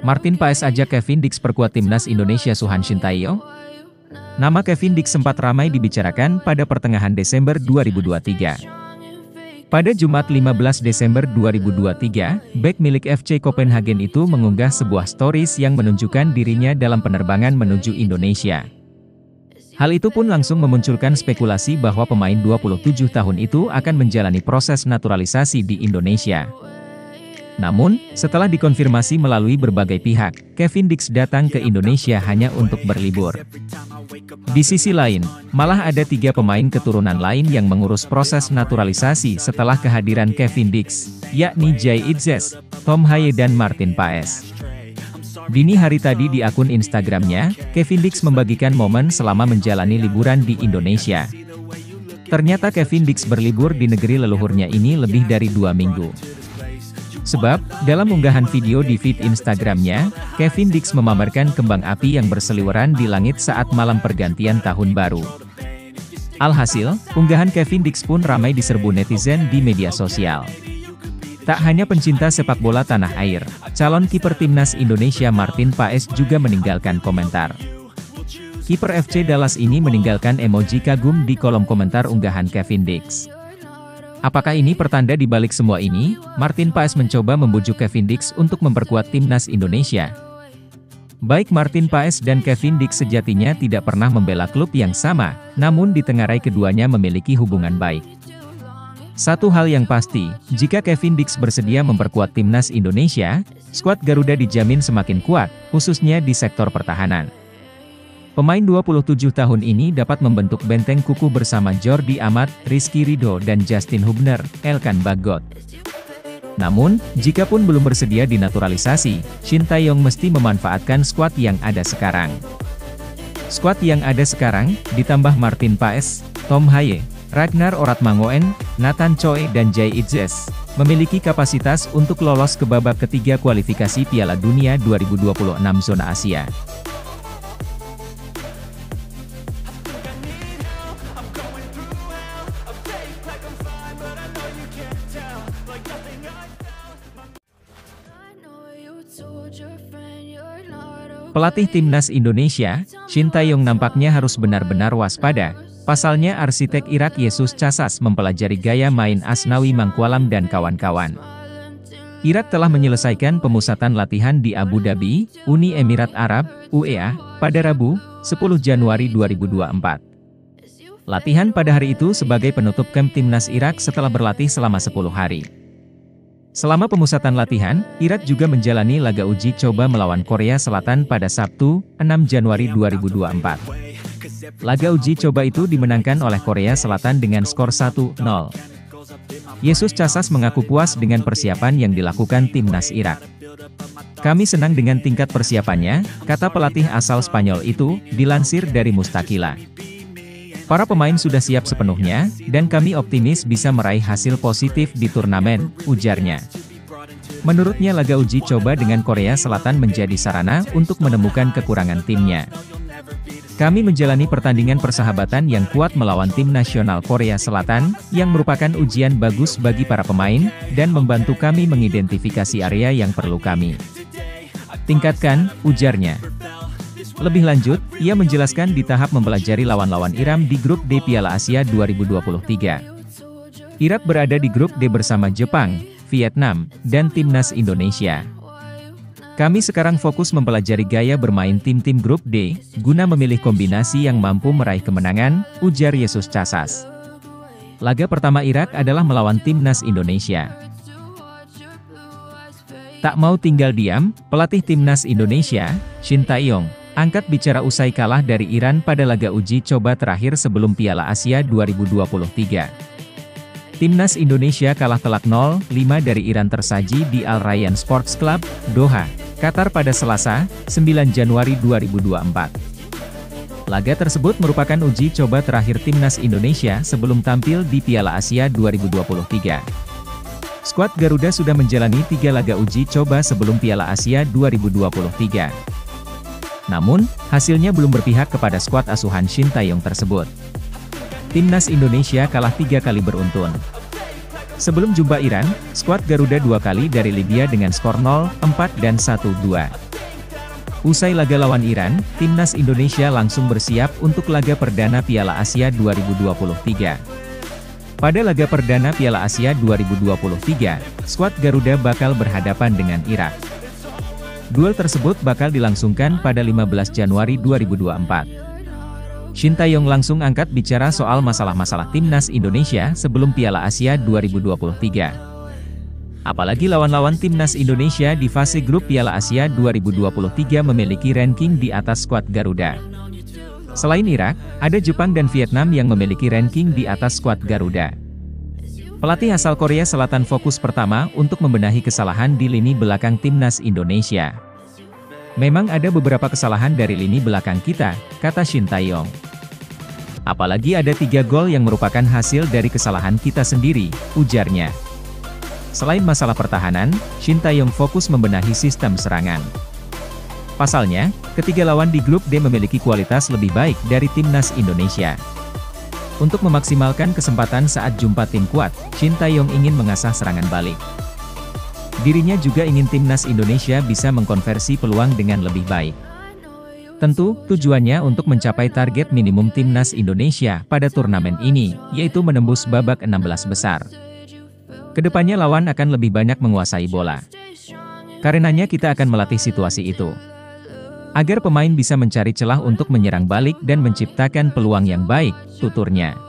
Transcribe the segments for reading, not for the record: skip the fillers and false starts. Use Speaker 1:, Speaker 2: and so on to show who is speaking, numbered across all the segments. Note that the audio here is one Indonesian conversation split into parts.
Speaker 1: Martin Paes ajak Kevin Dix perkuat timnas Indonesia. Suhan Sintayong. Nama Kevin Dix sempat ramai dibicarakan pada pertengahan Desember 2023. Pada Jumat 15 Desember 2023, bek milik FC Copenhagen itu mengunggah sebuah stories yang menunjukkan dirinya dalam penerbangan menuju Indonesia. Hal itu pun langsung memunculkan spekulasi bahwa pemain 27 tahun itu akan menjalani proses naturalisasi di Indonesia. Namun, setelah dikonfirmasi melalui berbagai pihak, Kevin Dix datang ke Indonesia hanya untuk berlibur. Di sisi lain, malah ada 3 pemain keturunan lain yang mengurus proses naturalisasi setelah kehadiran Kevin Dix, yakni Jay Itzes, Tom Haye dan Martin Paes. Dini hari tadi di akun Instagramnya, Kevin Dix membagikan momen selama menjalani liburan di Indonesia. Ternyata Kevin Dix berlibur di negeri leluhurnya ini lebih dari 2 minggu. Sebab, dalam unggahan video di feed Instagramnya, Kevin Dix memamerkan kembang api yang berseliweran di langit saat malam pergantian tahun baru. Alhasil, unggahan Kevin Dix pun ramai diserbu netizen di media sosial. Tak hanya pencinta sepak bola tanah air, calon kiper timnas Indonesia Martin Paes juga meninggalkan komentar. Kiper FC Dallas ini meninggalkan emoji kagum di kolom komentar unggahan Kevin Dix. Apakah ini pertanda di balik semua ini? Martin Paes mencoba membujuk Kevin Dix untuk memperkuat timnas Indonesia. Baik Martin Paes dan Kevin Dix sejatinya tidak pernah membela klub yang sama, namun ditengarai keduanya memiliki hubungan baik. Satu hal yang pasti, jika Kevin Dix bersedia memperkuat timnas Indonesia, skuad Garuda dijamin semakin kuat, khususnya di sektor pertahanan. Pemain 27 tahun ini dapat membentuk benteng kukuh bersama Jordi Amat, Rizky Ridho dan Justin Hubner, Elkan Bagot. Namun, jikapun belum bersedia dinaturalisasi, Sintayong mesti memanfaatkan skuad yang ada sekarang. Skuad yang ada sekarang, ditambah Martin Paes, Tom Haye, Ragnar Oratmangoen, Nathan Choi dan Jay Itzes, memiliki kapasitas untuk lolos ke babak ketiga kualifikasi Piala Dunia 2026 zona Asia. Pelatih timnas Indonesia, Sintayong nampaknya harus benar-benar waspada. Pasalnya arsitek Irak Yesus Casas mempelajari gaya main Asnawi Mangkualam dan kawan-kawan. Irak telah menyelesaikan pemusatan latihan di Abu Dhabi, Uni Emirat Arab, UEA, pada Rabu, 10 Januari 2024. Latihan pada hari itu sebagai penutup kamp timnas Irak setelah berlatih selama 10 hari. Selama pemusatan latihan, Irak juga menjalani laga uji coba melawan Korea Selatan pada Sabtu, 6 Januari 2024. Laga uji coba itu dimenangkan oleh Korea Selatan dengan skor 1-0. Yesus Casas mengaku puas dengan persiapan yang dilakukan timnas Irak. "Kami senang dengan tingkat persiapannya," kata pelatih asal Spanyol itu, dilansir dari Mustakila. "Para pemain sudah siap sepenuhnya, dan kami optimis bisa meraih hasil positif di turnamen," ujarnya. Menurutnya laga uji coba dengan Korea Selatan menjadi sarana untuk menemukan kekurangan timnya. "Kami menjalani pertandingan persahabatan yang kuat melawan tim nasional Korea Selatan, yang merupakan ujian bagus bagi para pemain, dan membantu kami mengidentifikasi area yang perlu kami tingkatkan," ujarnya. Lebih lanjut, ia menjelaskan di tahap mempelajari lawan-lawan Iran di grup D Piala Asia 2023. Irak berada di grup D bersama Jepang, Vietnam, dan timnas Indonesia. "Kami sekarang fokus mempelajari gaya bermain tim-tim grup D, guna memilih kombinasi yang mampu meraih kemenangan," ujar Yesus Casas. Laga pertama Irak adalah melawan timnas Indonesia. Tak mau tinggal diam, pelatih timnas Indonesia, Sintayong, angkat bicara usai kalah dari Iran pada laga uji coba terakhir sebelum Piala Asia 2023. Timnas Indonesia kalah telak 0-5 dari Iran tersaji di Al Rayyan Sports Club, Doha, Qatar pada Selasa, 9 Januari 2024. Laga tersebut merupakan uji coba terakhir timnas Indonesia sebelum tampil di Piala Asia 2023. Skuad Garuda sudah menjalani 3 laga uji coba sebelum Piala Asia 2023. Namun, hasilnya belum berpihak kepada skuad asuhan Sintayong tersebut. Timnas Indonesia kalah 3 kali beruntun. Sebelum jumpa Iran, skuad Garuda 2 kali dari Libya dengan skor 0-4 dan 1-2. Usai laga lawan Iran, timnas Indonesia langsung bersiap untuk laga perdana Piala Asia 2023. Pada laga perdana Piala Asia 2023, skuad Garuda bakal berhadapan dengan Irak. Duel tersebut bakal dilangsungkan pada 15 Januari 2024. Shin Tae-yong langsung angkat bicara soal masalah-masalah timnas Indonesia sebelum Piala Asia 2023. Apalagi lawan-lawan timnas Indonesia di fase grup Piala Asia 2023 memiliki ranking di atas skuad Garuda. Selain Irak, ada Jepang dan Vietnam yang memiliki ranking di atas skuad Garuda. Pelatih asal Korea Selatan fokus pertama untuk membenahi kesalahan di lini belakang timnas Indonesia. Memang ada beberapa kesalahan dari lini belakang kita, kata Shin Tae-yong. Apalagi ada 3 gol yang merupakan hasil dari kesalahan kita sendiri, ujarnya. Selain masalah pertahanan, Shin Tae-yong fokus membenahi sistem serangan. Pasalnya, ketiga lawan di grup D memiliki kualitas lebih baik dari timnas Indonesia. Untuk memaksimalkan kesempatan saat jumpa tim kuat, Shin Tae-yong ingin mengasah serangan balik. Dirinya juga ingin timnas Indonesia bisa mengkonversi peluang dengan lebih baik. Tentu, tujuannya untuk mencapai target minimum timnas Indonesia pada turnamen ini, yaitu menembus babak 16 besar. Kedepannya lawan akan lebih banyak menguasai bola. Karenanya kita akan melatih situasi itu. Agar pemain bisa mencari celah untuk menyerang balik dan menciptakan peluang yang baik, tuturnya.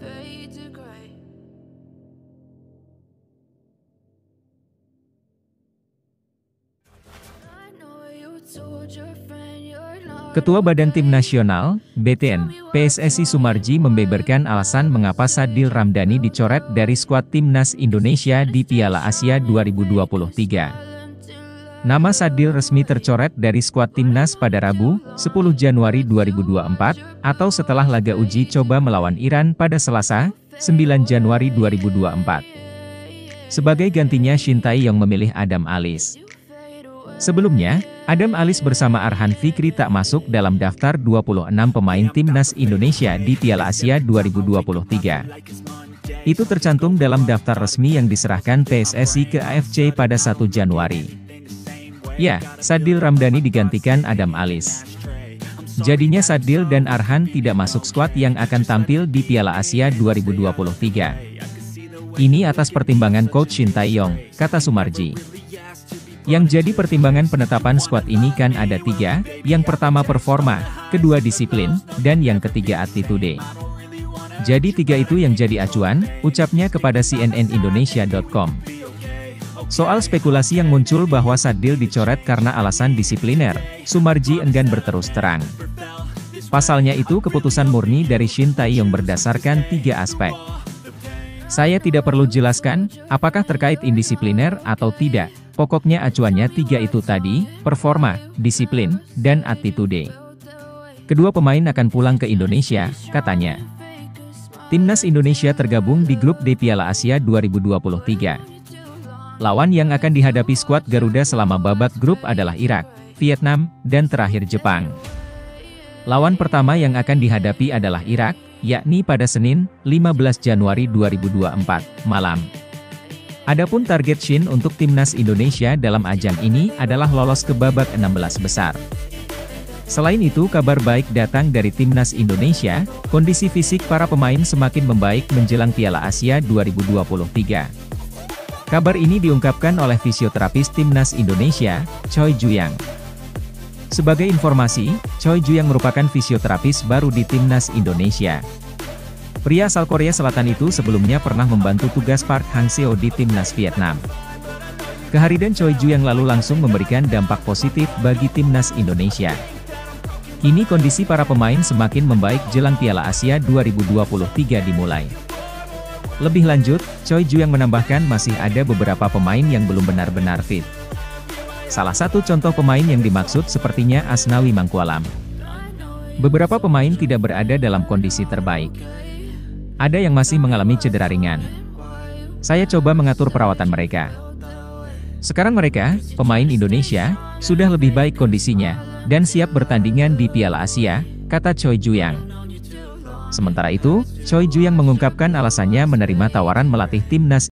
Speaker 1: Ketua Badan Tim Nasional, BTN, PSSI Sumarji membeberkan alasan mengapa Sadil Ramdhani dicoret dari skuad Timnas Indonesia di Piala Asia 2023. Nama Sadil resmi tercoret dari skuad Timnas pada Rabu, 10 Januari 2024, atau setelah laga uji coba melawan Iran pada Selasa, 9 Januari 2024. Sebagai gantinya Shin Tae-yong memilih Adam Alis. Sebelumnya, Adam Alis bersama Arhan Fikri tak masuk dalam daftar 26 pemain Timnas Indonesia di Piala Asia 2023. Itu tercantum dalam daftar resmi yang diserahkan PSSI ke AFC pada 1 Januari. Ya, Sadil Ramdhani digantikan Adam Alis. Jadinya Sadil dan Arhan tidak masuk skuad yang akan tampil di Piala Asia 2023. Ini atas pertimbangan Coach Shin Tae-yong, kata Sumarji. Yang jadi pertimbangan penetapan skuad ini kan ada 3, yang pertama performa, kedua disiplin, dan yang ketiga attitude. Jadi 3 itu yang jadi acuan, ucapnya kepada cnnindonesia.com. Soal spekulasi yang muncul bahwa Sadil dicoret karena alasan disipliner, Sumarji enggan berterus terang. Pasalnya itu keputusan murni dari Shin Tae-yong berdasarkan 3 aspek. Saya tidak perlu jelaskan, apakah terkait indisipliner atau tidak. Pokoknya acuannya 3 itu tadi, performa, disiplin, dan attitude. Kedua pemain akan pulang ke Indonesia, katanya. Timnas Indonesia tergabung di grup D Piala Asia 2023. Lawan yang akan dihadapi skuad Garuda selama babak grup adalah Irak, Vietnam, dan terakhir Jepang. Lawan pertama yang akan dihadapi adalah Irak, yakni pada Senin, 15 Januari 2024, malam. Adapun target Shin untuk timnas Indonesia dalam ajang ini adalah lolos ke babak 16 besar. Selain itu kabar baik datang dari timnas Indonesia, kondisi fisik para pemain semakin membaik menjelang Piala Asia 2023. Kabar ini diungkapkan oleh fisioterapis timnas Indonesia, Choi Ju-yang. Sebagai informasi, Choi Ju-yang merupakan fisioterapis baru di timnas Indonesia. Pria asal Korea Selatan itu sebelumnya pernah membantu tugas Park Hang-seo di timnas Vietnam. Kehadiran Choi Ju-yang lalu langsung memberikan dampak positif bagi timnas Indonesia. Kini kondisi para pemain semakin membaik jelang Piala Asia 2023 dimulai. Lebih lanjut, Choi Ju-yang menambahkan masih ada beberapa pemain yang belum benar-benar fit. Salah satu contoh pemain yang dimaksud sepertinya Asnawi Mangkualam. Beberapa pemain tidak berada dalam kondisi terbaik. Ada yang masih mengalami cedera ringan. Saya coba mengatur perawatan mereka. Sekarang mereka, pemain Indonesia, sudah lebih baik kondisinya, dan siap bertandingan di Piala Asia, kata Choi Ju-yang. Sementara itu, Choi Ju-yang mengungkapkan alasannya menerima tawaran melatih timnas